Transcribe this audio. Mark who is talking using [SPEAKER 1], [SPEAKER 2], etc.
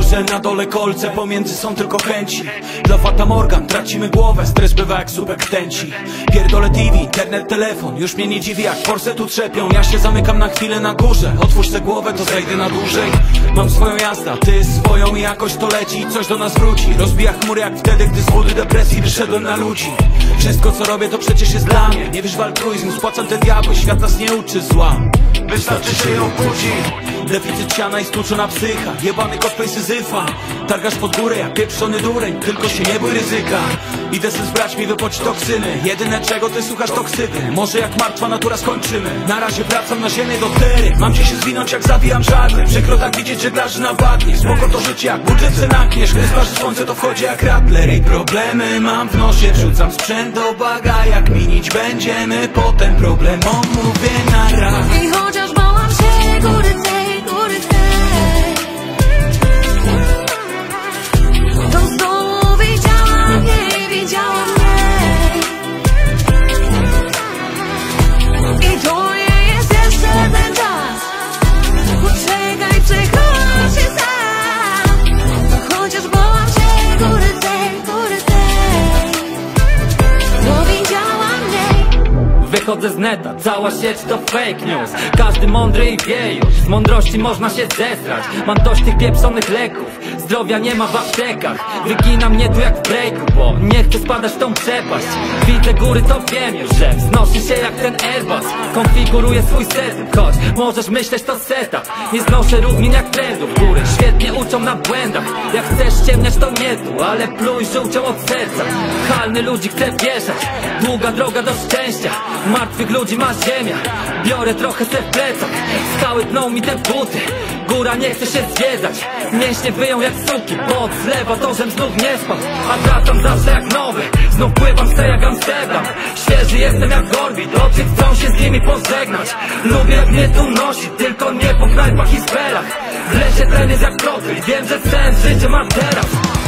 [SPEAKER 1] Górze na dole kolce, pomiędzy są tylko chęci. Dla Fata Morgan tracimy głowę, stres bywa jak słupek tęci. Pierdolę TV, internet, telefon, już mnie nie dziwi jak forsy tu trzepią. Ja się zamykam na chwilę na górze, otwórz tę głowę to zejdę na dłużej. Mam swoją jazdę, ty swoją i jakoś to leci. Coś do nas wróci, rozbija chmury jak wtedy, gdy z wody depresji wyszedłem na ludzi. Wszystko co robię to przecież jest dla mnie. Nie wiesz w altruizm, spłacam te diabły, świat nas nie uczy zła. Wystarczy się ją budzi. Deficyt siana i stłuczona psycha, jebany cosplay Syzyfa. Targasz pod górę jak pieprzony dureń, tylko się nie bój ryzyka. Idę se z braćmi wypocić toksyny, jedyne czego ty słuchasz to ksywy. Może jak martwa natura skończymy, na razie wracam na ziemię do tery. Mam cię się zwinąć jak zawijam żagle, przykro tak widzieć, że grasz na bagnie. Spoko to życie jak budżet se nakniesz, gdy sparzy słońce to wchodzi jak Rattler. I problemy mam w nosie, wrzucam sprzęt do baga. Jak minić będziemy, potem problemom mówię na raz.
[SPEAKER 2] I chociaż bałam się góry tej, to znowu widziałam mnie, I to nie jest jeszcze ten czas. Poczekaj, przekonaj się sam. Chociaż bałam się góry tej, to widziałam mnie.
[SPEAKER 3] Wychodzę z neta, cała sieć to fake news. Każdy mądry i wie już, z mądrości można się zesrać. Mam dość tych pieprzonych leków, zdrowia nie ma w aptekach. Wygina mnie tu jak w breaku, bo nie chcę spadać w tą przepaść. Widzę góry to wiem już, że wznosi się jak ten Airbus. Konfiguruję swój setup, choć możesz myśleć to setup. Nie znoszę równin jak trendów, góry świetnie uczą na błędach. Jak chcesz ciemniać to nie tu, ale pluj żółcią od serca. Halny ludzi chcę wjeżdżać, długa droga do szczęścia. Martwych ludzi ma ziemia, biorę trochę se w plecach. Skały tną mi te buty, góra nie chce się zwiedzać. Mięśnie wyją jak suki, pot zlewa to, żem znów nie spadł. A wracam zawsze jak nowy, znów pływam se jak Amsterdam. Świeży jestem jak Gorbit, obcy chcą się z nimi pożegnać. Lubię jak mnie tu nosi, tylko nie po knajpach i spelach. W lesie tren jest jak krotyl, wiem, że sens życia mam teraz.